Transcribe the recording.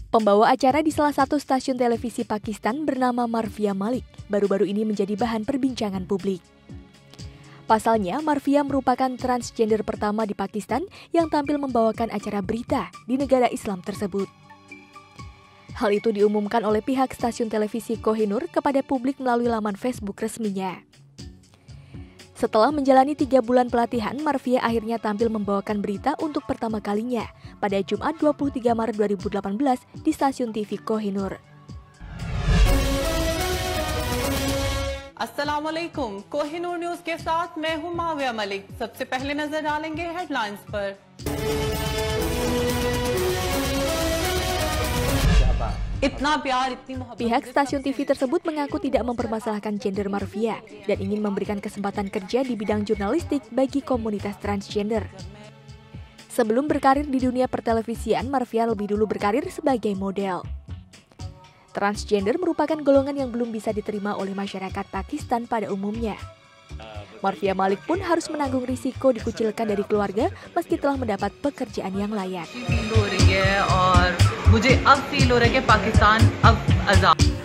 Pembawa acara di salah satu stasiun televisi Pakistan bernama Marfia Malik baru-baru ini menjadi bahan perbincangan publik. Pasalnya, Marfia merupakan transgender pertama di Pakistan yang tampil membawakan acara berita di negara Islam tersebut. Hal itu diumumkan oleh pihak stasiun televisi Kohinoor kepada publik melalui laman Facebook resminya. Setelah menjalani 3 bulan pelatihan, Marfia akhirnya tampil membawakan berita untuk pertama kalinya pada Jumat 23 Maret 2018 di stasiun TV Kohinoor. अस्सलामुअलैकुम कोहिनूर न्यूज़ के साथ मैं हूं माविया मलिक। सबसे पहले नजर डालेंगे हेडलाइंस पर। Pihak stasiun TV tersebut mengaku tidak mempermasalahkan gender Marfia dan ingin memberikan kesempatan kerja di bidang jurnalistik bagi komunitas transgender. Sebelum berkarir di dunia pertelevisian, Marfia lebih dulu berkarir sebagai model. Transgender merupakan golongan yang belum bisa diterima oleh masyarakat Pakistan pada umumnya. Marfia Malik pun harus menanggung risiko dikucilkan dari keluarga meski telah mendapat pekerjaan yang layak.